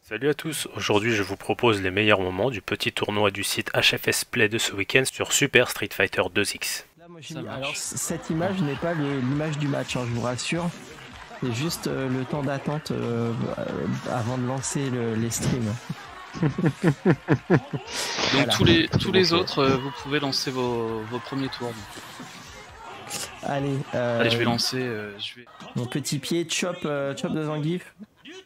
Salut à tous, aujourd'hui je vous propose les meilleurs moments du petit tournoi du site HFS Play de ce week-end sur Super Street Fighter 2X. Là, moi, Ça marche. alors, cette image n'est pas l'image du match, hein, je vous rassure. C'est juste le temps d'attente avant de lancer les streams. Donc Voilà. tous les autres, vous pouvez lancer vos premiers tours. Allez, Allez, je vais lancer. mon petit pied, chop de Zangief.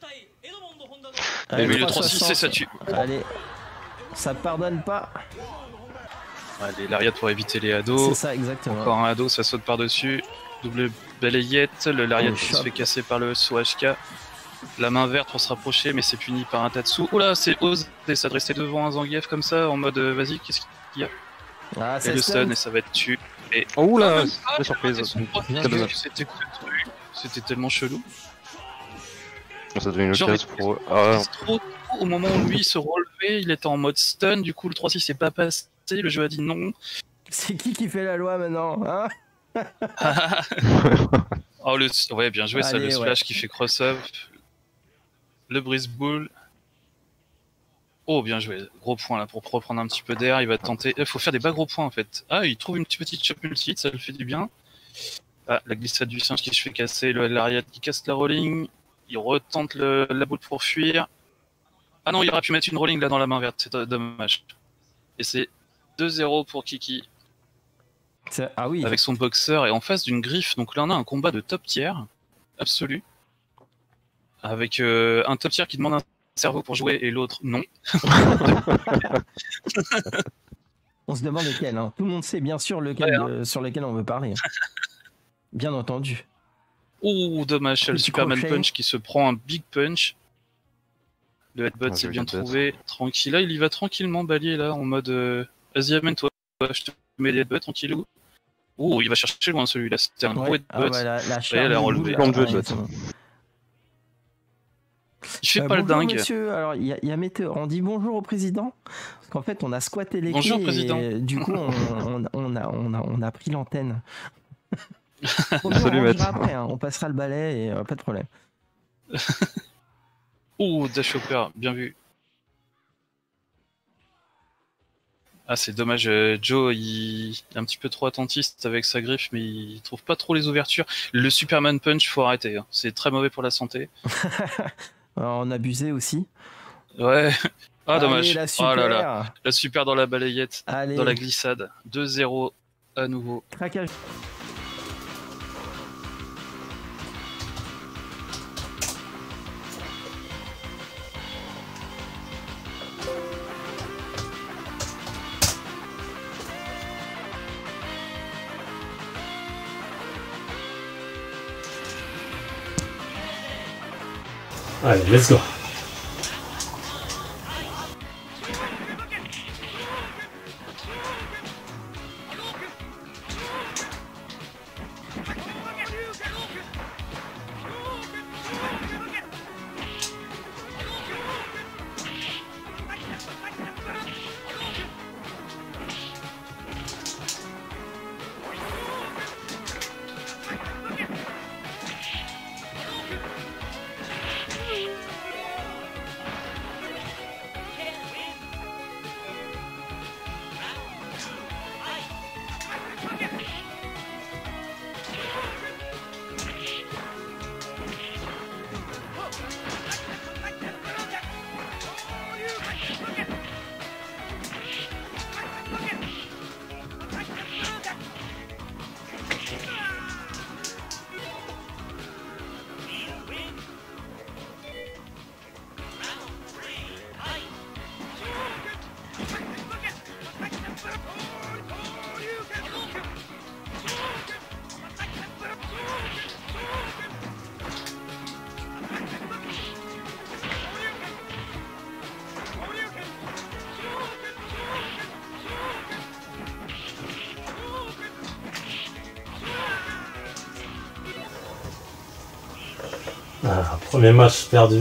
Mais le 3-6, c'est ça tue. Allez, ça pardonne pas. Allez, l'ariat pour éviter les C'est ados. ça, exactement. Encore un ado, ça saute par-dessus. Double balayette, le lariat qui se chop. fait casser par le saut HK. La main verte pour se rapprocher, mais c'est puni par un Tatsu. Oula, c'est ose s'adresser devant un Zangief comme ça, en mode vas-y, qu'est-ce qu'il y a? Ah, Et c'est le stun, et ça va être tu. Et Oh là, Ah, la surprise. Bien Très joué. dommage. C'était tellement chelou. Ça devient une Genre, occasion pour eux. Ah, C'est trop tôt, au moment où lui se relevait, il était en mode stun, du coup le 3-6 n'est pas passé, le jeu a dit non. C'est qui fait la loi maintenant, hein? Oh, ouais, bien joué ça, Allez, le ouais. splash qui fait cross-up. Le brise boule. Oh, bien joué, gros point là pour reprendre un petit peu d'air, il va tenter. Il faut faire des bas gros points en fait. Ah, il trouve une petite chop multi, ça le fait du bien. Ah, la glissade du singe qui se fait casser, le lariat qui casse la rolling. Il retente la boule pour fuir. Ah non, il aurait pu mettre une rolling là dans la main verte, c'est dommage. Et c'est 2-0 pour Kiki Ah oui, avec son boxeur et en face d'une griffe. Donc là, on a un combat de top tier absolu. Avec un top tier qui demande un cerveau pour jouer et l'autre non. on se demande lequel, hein. Tout le monde sait bien sûr lequel, sur lequel on veut parler. Bien entendu. Ouh, dommage, c'est le Petit Superman crochet. Punch qui se prend un big punch. Le headbutt, Ah, c'est le bien headbutt. trouvé. Tranquille, là, il y va tranquillement, Balier, là, en mode vas-y, amène-toi, je te mets des headbutts, tranquillou. Ouh, il va chercher loin celui-là, c'était un gros Ouais. headbutt. Ah bah, la elle a charme relevé. boule, Plan de jeu, ouais, headbutt. c'est bon. Il fait pas le Bonjour dingue. monsieur, alors il y a Météo, on dit bonjour au président, parce qu'en fait on a squatté les Bonjour, quais président. et du coup on a pris l'antenne. On Salut, rangera maître. après, hein, on passera le balai et pas de problème. Ouh, Dash Hopper, bien vu. Ah, c'est dommage, Joe, il est un petit peu trop attentiste avec sa griffe, mais il trouve pas trop les ouvertures. Le Superman Punch, faut arrêter, hein. C'est très mauvais pour la santé. Alors, on abusait aussi. Ouais. Ah, Allez, dommage. la Oh super. là là. La super dans la balayette, Allez, dans la glissade. 2-0 à nouveau. craquage. Allez, let's go. Ah, premier match perdu.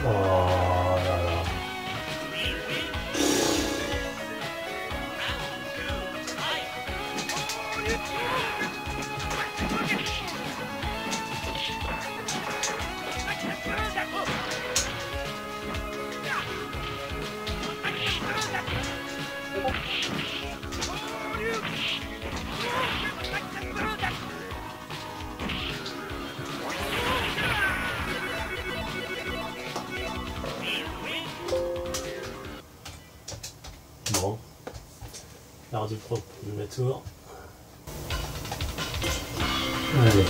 Oh là là. Bon, l'art du premier tour. Allez.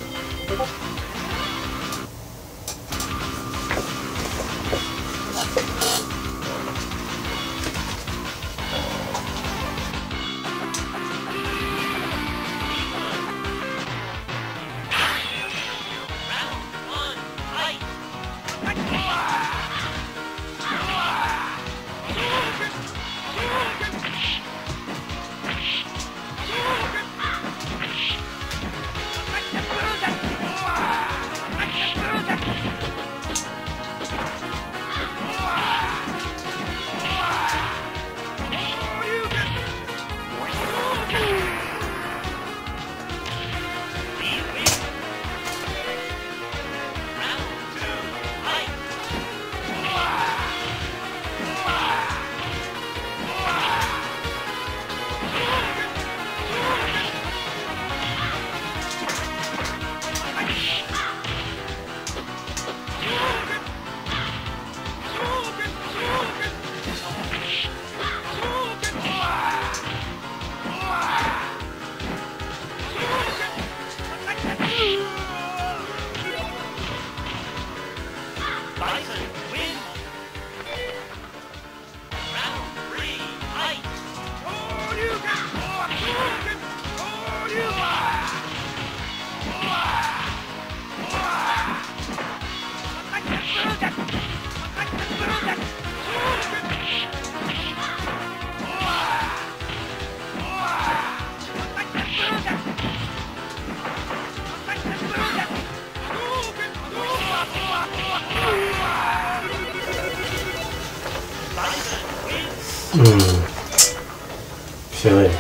Purée.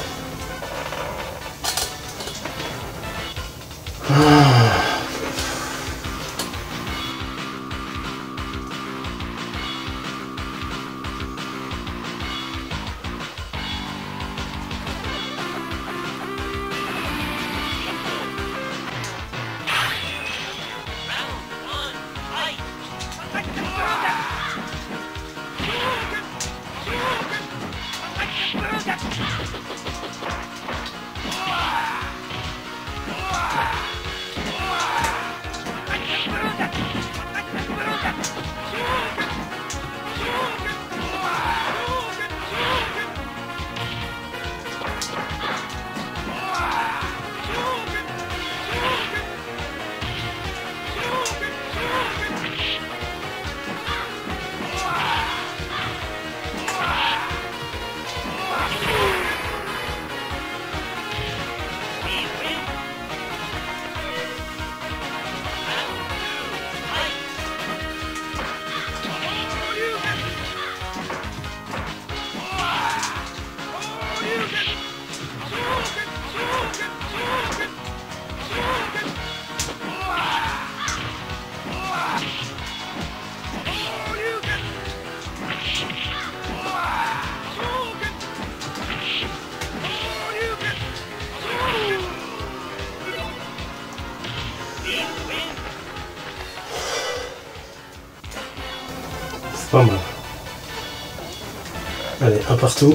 Pas mal. Allez, un partout.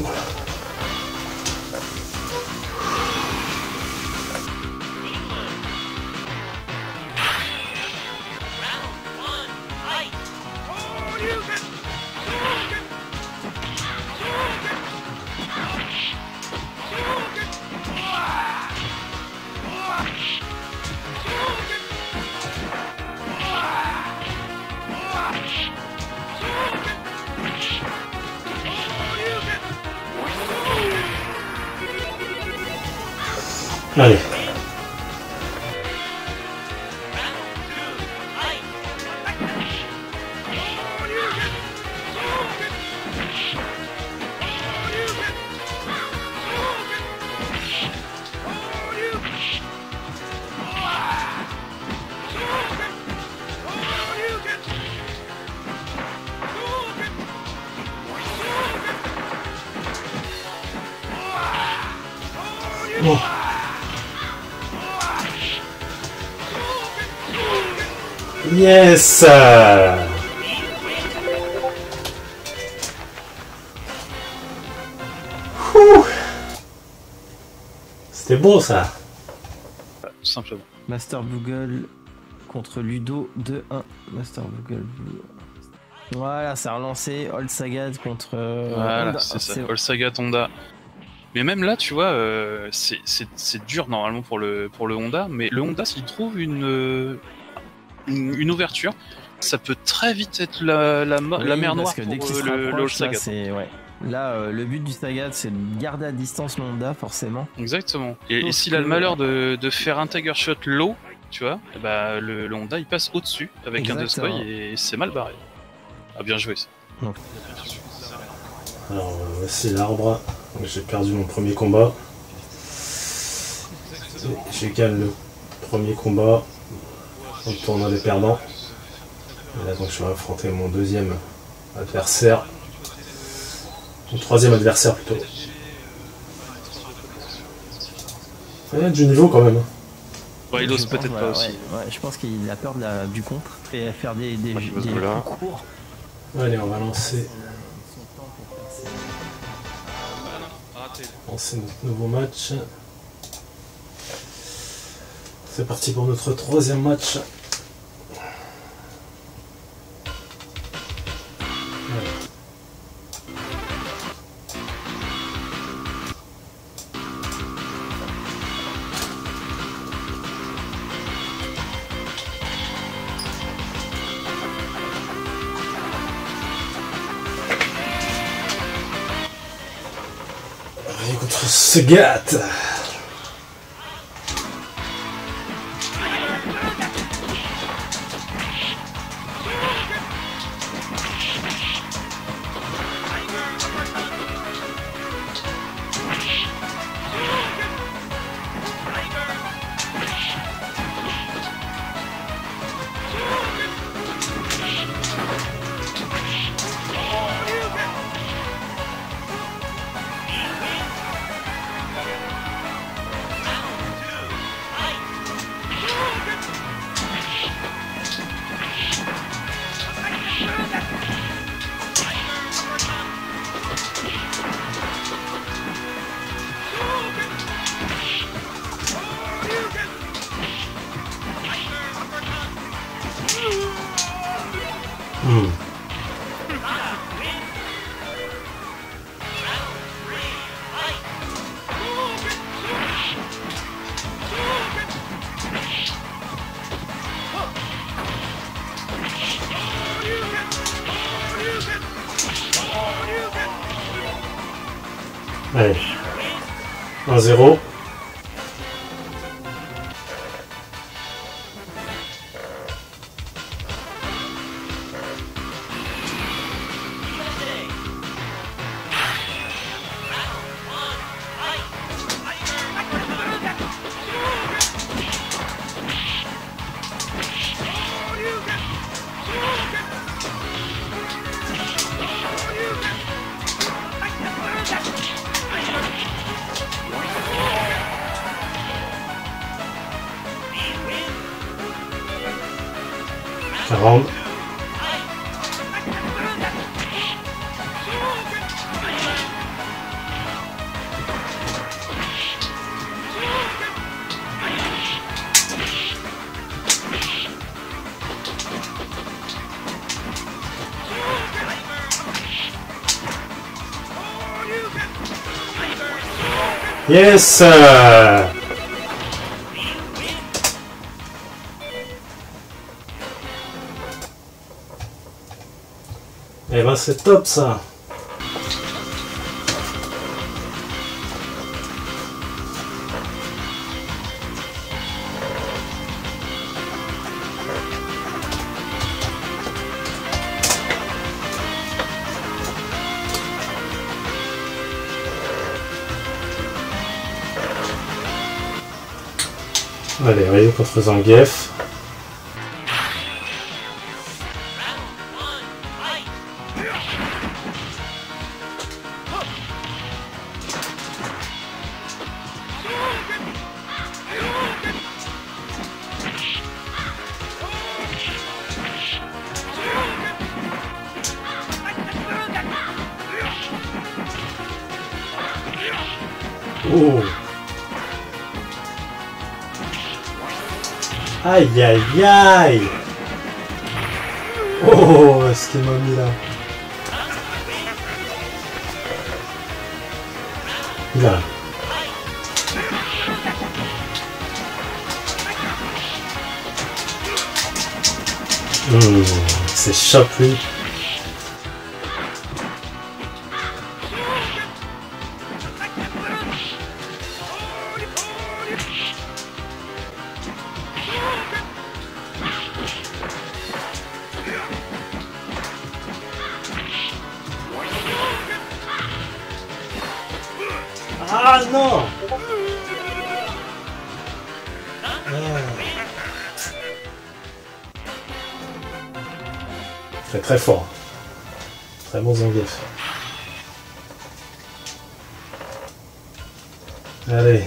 Allez. Bon. Yes. Ouh. C'était beau ça. Tout simplement. Master Bugle contre Ludo 2-1. Master Bugle. Voilà, ça a relancé. Old Sagat contre. Voilà, Honda. c'est ça. C'est- All Saga Honda. Mais même là, tu vois, c'est dur normalement pour le Honda, mais le Honda, s'il trouve une ouverture, ça peut très vite être la Oui, mer parce noire que pour dès qu'il se le All rapproche, là, Saga. c'est ouais. Là, le but du Sagat, c'est de garder à distance le Honda, forcément. Exactement. Et Sauf s'il a le que- malheur de faire un Tiger Shot low, tu vois, bah, le Honda il passe au-dessus avec un Exactement. Dusty et c'est mal barré. Ah, bien joué ça. Alors voici l'arbre. J'ai perdu mon premier combat. J'ai gagné le premier combat au tournoi des perdants. Et là donc je vais affronter mon deuxième adversaire. Mon troisième adversaire plutôt. Il y a du niveau quand même. Ouais, il ose Je pense, peut-être voilà, pas aussi. ouais, je pense qu'il a peur du contre et faire des Moi, je pose là. coups courts. Allez, on va lancer notre nouveau match. C'est parti pour notre troisième match. Allez, contre Sagat. Allez, 1-0. Round. Yes. Eh ben c'est top ça. Allez, Ryu contre Zangief. Oh. Aïe aïe aïe. Oh, ce qu'il m'a mis là. Là. C'est choc lui. Ah non. Très très fort. Très bon Zangief. Allez.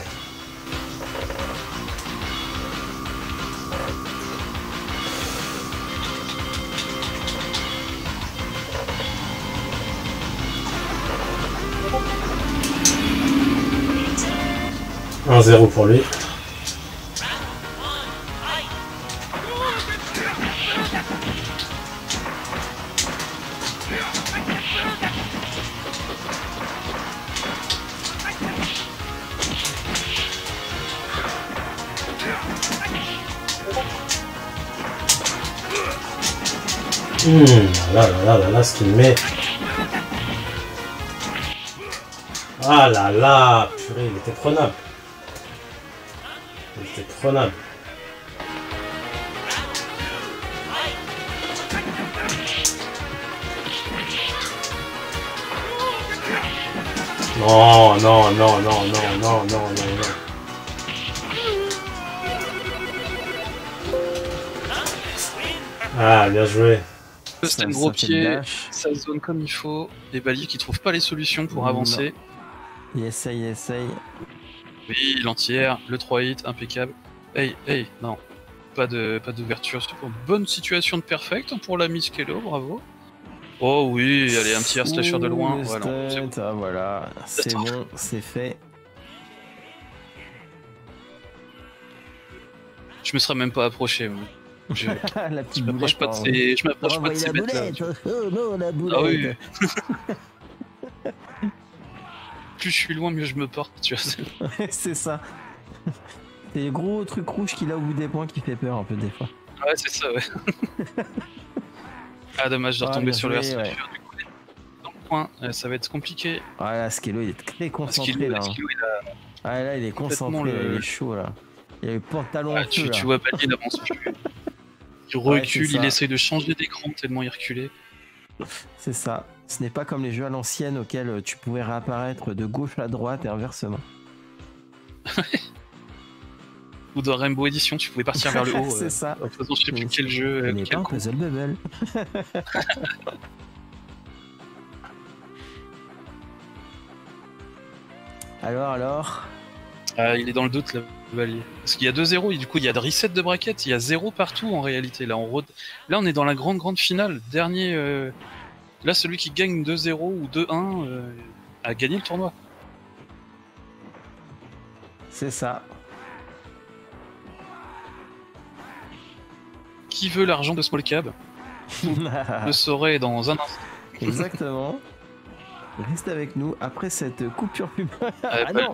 Un 0 pour lui. Là, ce qu'il met. Ah là là, purée, il était prenable. Il était prenable. Non, non, non, non, non, non, non, non, non. Ah, bien joué. C'est un gros pied, ça zone comme il faut. Les Balier qui trouvent pas les solutions pour avancer. Il essaye. Oui, l'entière, le 3 hit, impeccable. Hey, non. Pas d'ouverture. Bonne situation de perfect pour la Miss Kello, bravo. Oh oui, allez, un petit air slasher de loin. Voilà, c'est bon, c'est fait. Je me serais même pas approché. Moi. La petite je m'approche pas de ces, je m'approche pas de ces bêtes là. Oh non, la boulette. Ah oui. Plus je suis loin, mieux je me porte, tu vois. C'est ça. C'est les gros trucs rouges qu'il a au bout des poings qui fait peur un peu des fois. Ouais, c'est ça, ouais. Ah, dommage de retomber sur le RC. Ouais. Du coup, dans le coin, ça va être compliqué. Ah là, Skello, il est très concentré là. Ah là, il est concentré, il est chaud là. Il a le pantalon en feu, tu vois pas, il avance plus. Il recule, il essaye de changer d'écran tellement il reculait. C'est ça. Ce n'est pas comme les jeux à l'ancienne auxquels tu pouvais réapparaître de gauche à droite et inversement. Ou dans Rainbow Edition, tu pouvais partir vers le haut. C'est ça. De toute façon, je sais plus quel jeu. Mais pas un puzzle bubble. Alors il est dans le doute, là, Valier. Parce qu'il y a 2-0, et du coup, il y a de reset de bracket, il y a 0 partout en réalité. Là, on est dans la grande finale. Dernier. Là, celui qui gagne 2-0 ou 2-1 a gagné le tournoi. C'est ça. Qui veut l'argent de Small Cab? Je le saurai dans un instant. Exactement. Reste avec nous après cette coupure pub. Ah non.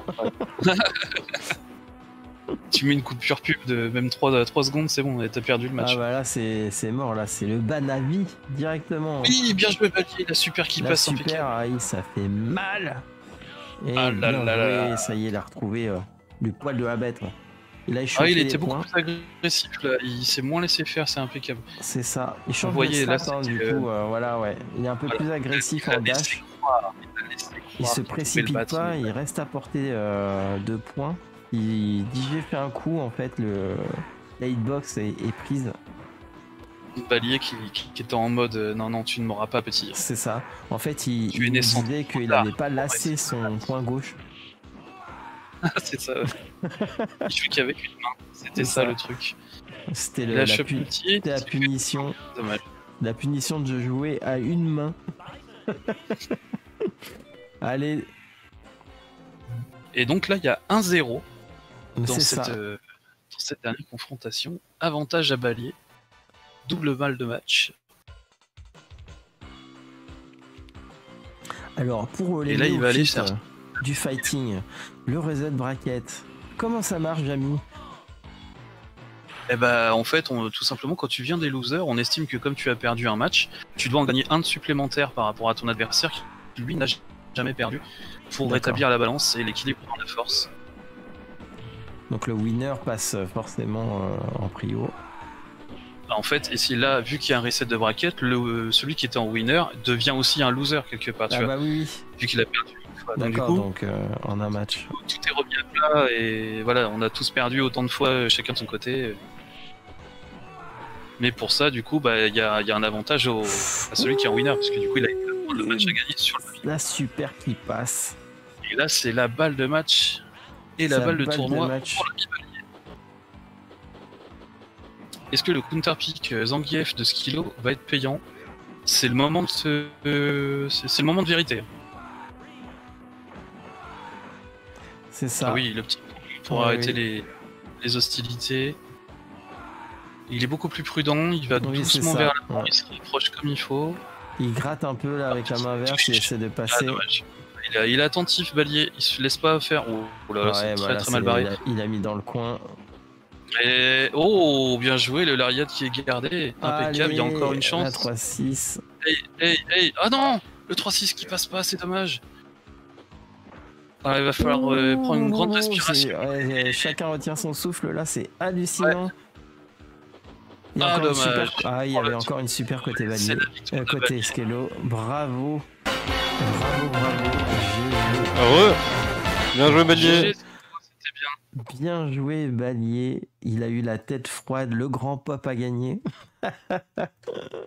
Tu mets une coupure pub de même 3 secondes, c'est bon, t'as perdu le match. Ah bah là c'est mort, là c'est le ban à vie directement. Oui, bien joué Balier, la super qui passe en super, aïe, ça fait mal. Et ah là là là. Ça y est, il a retrouvé le poil de la bête. Il a échauffé il était les beaucoup points. plus agressif là, il s'est moins laissé faire, c'est impeccable. C'est ça, il change voyez, de stat, du coup, voilà, ouais. Il est un peu plus agressif en dash. Il se précipite pas, il reste à portée de points. Il dit j'ai fait un coup, en fait, la hitbox est prise. Balier qui était en mode non, tu ne m'auras pas, petit. C'est ça. En fait, il disait qu'il n'avait pas lassé son point gauche. C'est ça. Il joue qu'avec une main. C'était ça le truc. C'était la punition. Dommage. La punition de jouer à une main. Allez. Et donc là, il y a 1-0 dans C'est cette, ça. dans cette dernière confrontation. Avantage à Balier. Double balle de match. Alors, pour les Et là, il va aller néophytes, chercher. du fighting, le reset bracket, comment ça marche, Jamy? Eh ben, en fait, tout simplement, quand tu viens des losers, on estime que comme tu as perdu un match, tu dois en gagner un de supplémentaire par rapport à ton adversaire qui, lui, n'a jamais perdu, pour D'accord. rétablir la balance et l'équilibre dans la force. Donc le winner passe forcément en prio. En fait, ici, là, vu qu'il y a un reset de bracket, celui qui était en winner devient aussi un loser quelque part, tu Ah vois, bah oui, vu qu'il a perdu une fois. Donc, du d'accord, coup, donc en un match. tout est remis à plat et voilà, on a tous perdu autant de fois chacun de son côté. Mais pour ça, du coup, bah, il y a un avantage à celui qui est en winner, parce que du coup, il a le match à gagner sur le papier. La super qui passe. Et là, c'est la balle de match et la Sa balle de balle de tournoi match. pour l'ami Balier. Est-ce que le counterpick Zangief de Skilo va être payant? C'est le moment de c'est le moment de vérité. C'est ça. Ah oui, le petit pour Ouais, arrêter oui. les hostilités. Il est beaucoup plus prudent, il va Oui, c'est doucement ça, vers l'avant, ouais. il se rapproche comme il faut. Il gratte un peu là avec la main verte, il essaie de Ah, passer. dommage. Il est attentif, Balier, il se laisse pas faire. Oh là là, c'est Ouais, très voilà, très mal barré. il a mis dans le coin. Et oh, bien joué, le lariat qui est gardé. Impeccable, il y a encore une La chance. 3-6. Hey, ah non, le 3-6 qui passe pas, c'est dommage. Ah, il va falloir prendre une grande respiration. Chacun retient son souffle, là c'est hallucinant. Il y a Ah, encore une dommage. super... Ah, il y avait encore une super côté C'est Balier. la victoire de Côté Balier. Skello, bravo. Bravo. Heureux. Bien joué, Balier. GG, c'était bien. Bien joué Balier. Il a eu la tête froide, le grand pop a gagné.